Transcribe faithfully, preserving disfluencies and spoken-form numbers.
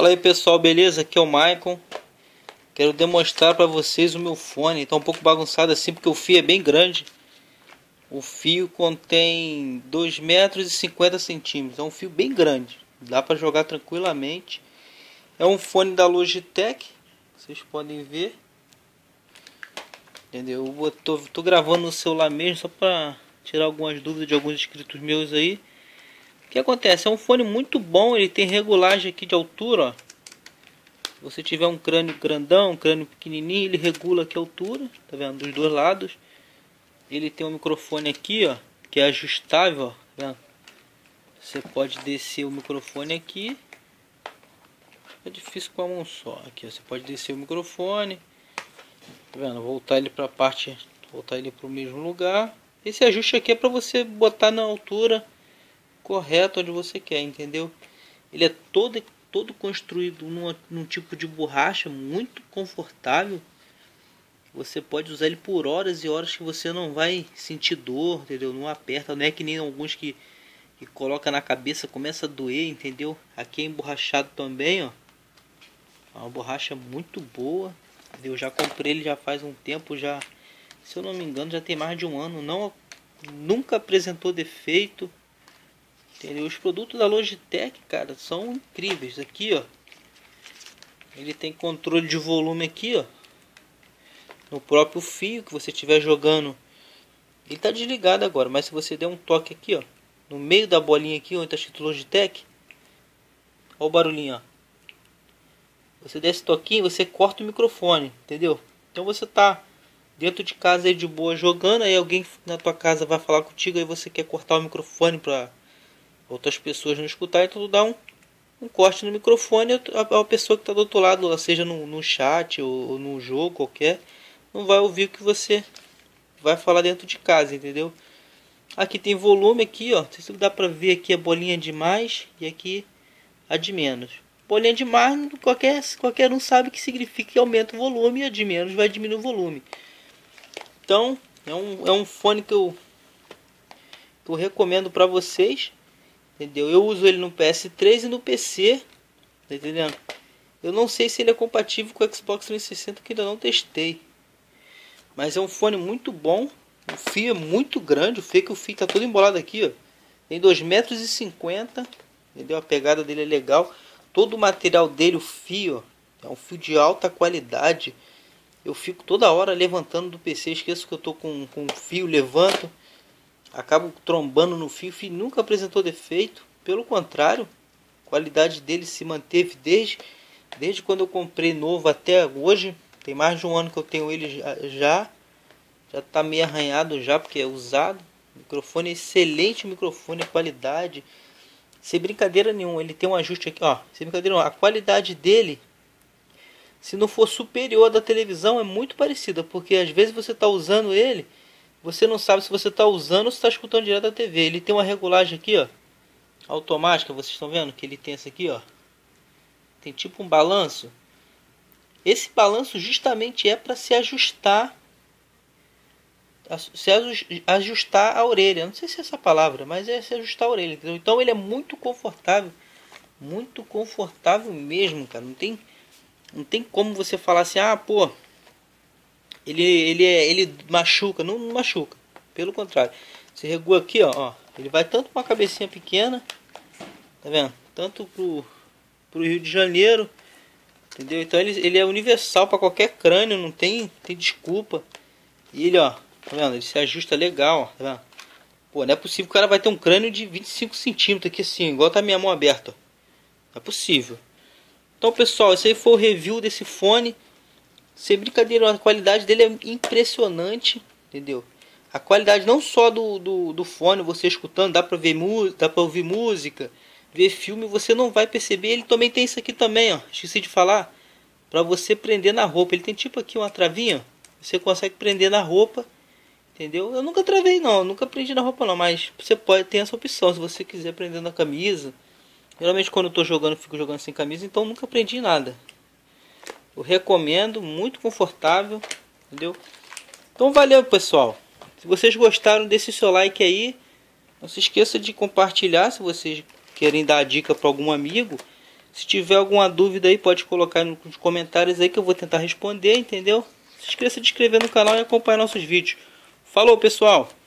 Fala aí pessoal, beleza? Aqui é o Maicon. Quero demonstrar para vocês o meu fone. Está um pouco bagunçado assim porque o fio é bem grande. O fio contém dois metros e cinquenta centímetros. É um fio bem grande. Dá para jogar tranquilamente. É um fone da Logitech. Vocês podem ver. Entendeu? Eu tô, tô gravando no celular mesmo só para tirar algumas dúvidas de alguns inscritos meus aí. O que acontece? É um fone muito bom. Ele tem regulagem aqui de altura, ó. Se você tiver um crânio grandão, um crânio pequenininho, ele regula aqui a altura, tá vendo? Dos dois lados. Ele tem um microfone aqui, ó, que é ajustável, ó, tá vendo? Você pode descer o microfone aqui. É difícil com a mão só. Aqui, ó, você pode descer o microfone, tá vendo? Voltar ele para a parte, voltar ele para o mesmo lugar. Esse ajuste aqui é para você botar na altura correta onde você quer, entendeu? Ele é todo todo construído num, num tipo de borracha muito confortável. Você pode usar ele por horas e horas que você não vai sentir dor, entendeu? Não aperta, não é que nem alguns que, que coloca na cabeça, começa a doer, entendeu? Aqui é emborrachado também, ó. É uma borracha muito boa, entendeu? Eu já comprei ele já faz um tempo, já, se eu não me engano, já tem mais de um ano. Não, nunca apresentou defeito. Entendeu? Os produtos da Logitech, cara, são incríveis. Aqui, ó, ele tem controle de volume aqui, ó, no próprio fio que você estiver jogando. Ele tá desligado agora, mas se você der um toque aqui, ó, no meio da bolinha aqui, onde tá escrito Logitech, ó o barulhinho, ó. Você der esse toquinho, você corta o microfone, entendeu? Então você tá dentro de casa aí de boa jogando, aí alguém na tua casa vai falar contigo, aí você quer cortar o microfone para outras pessoas não escutar, então tu dá um, um corte no microfone, a, a pessoa que está do outro lado, seja no, no chat ou, ou no jogo qualquer, não vai ouvir o que você vai falar dentro de casa, entendeu? Aqui tem volume aqui, ó, não sei se dá para ver aqui a bolinha de mais e aqui a de menos. Bolinha de mais, qualquer, qualquer um sabe que significa que aumenta o volume, e a de menos vai diminuir o volume. Então, é um, é um fone que eu, que eu recomendo para vocês. Entendeu? Eu uso ele no P S três e no P C, tá entendendo? Eu não sei se ele é compatível com o Xbox trezentos e sessenta, que ainda não testei. Mas é um fone muito bom. O fio é muito grande, o fio que o fio tá todo embolado aqui, ó. Tem dois metros e cinquenta, entendeu? A pegada dele é legal. Todo o material dele, o fio, ó, é um fio de alta qualidade. Eu fico toda hora levantando do P C, esqueço que eu tô com, com fio, levanto. Acabo trombando no fio, o fio nunca apresentou defeito, pelo contrário, a qualidade dele se manteve desde, desde quando eu comprei novo até hoje. Tem mais de um ano que eu tenho ele já, já está meio arranhado já porque é usado. Microfone excelente, microfone, qualidade, sem brincadeira nenhuma. Ele tem um ajuste aqui, ó, sem brincadeira nenhuma. A qualidade dele, se não for superior à da televisão, é muito parecida, porque às vezes você está usando ele, você não sabe se você está usando ou se está escutando direto da T V. Ele tem uma regulagem aqui, ó, automática. Vocês estão vendo que ele tem essa aqui, ó. Tem tipo um balanço. Esse balanço justamente é para se ajustar, se ajustar a orelha. Não sei se é essa palavra, mas é se ajustar a orelha. Entendeu? Então ele é muito confortável, muito confortável mesmo, cara. Não tem, não tem como você falar assim, ah, pô. Ele, ele, é, ele machuca, não, não machuca, pelo contrário. Você regula aqui, ó, ó, ele vai tanto para uma cabecinha pequena, tá vendo? Tanto pro, pro Rio de Janeiro, entendeu? Então ele, ele é universal para qualquer crânio, não tem, tem desculpa. E ele, ó, tá vendo? Ele se ajusta legal, ó, tá vendo? Pô, não é possível que o cara vai ter um crânio de vinte e cinco centímetros aqui assim, igual tá a minha mão aberta, ó. Não é possível. Então, pessoal, esse aí foi o review desse fone. Sem brincadeira, a qualidade dele é impressionante, entendeu? A qualidade não só do, do, do fone, você escutando, dá pra ver dá pra ouvir música, ver filme, você não vai perceber. Ele também tem isso aqui também, ó, esqueci de falar, pra você prender na roupa. Ele tem tipo aqui uma travinha, você consegue prender na roupa, entendeu? Eu nunca travei não, eu nunca prendi na roupa não, mas você pode ter essa opção, se você quiser prender na camisa. Geralmente quando eu tô jogando, eu fico jogando sem camisa, então nunca prendi nada. Eu recomendo, muito confortável, entendeu? Então valeu, pessoal. Se vocês gostaram, deixe seu like aí. Não se esqueça de compartilhar se vocês querem dar a dica para algum amigo. Se tiver alguma dúvida aí, pode colocar nos comentários aí que eu vou tentar responder, entendeu? Não se esqueça de se inscrever no canal e acompanhar nossos vídeos. Falou, pessoal!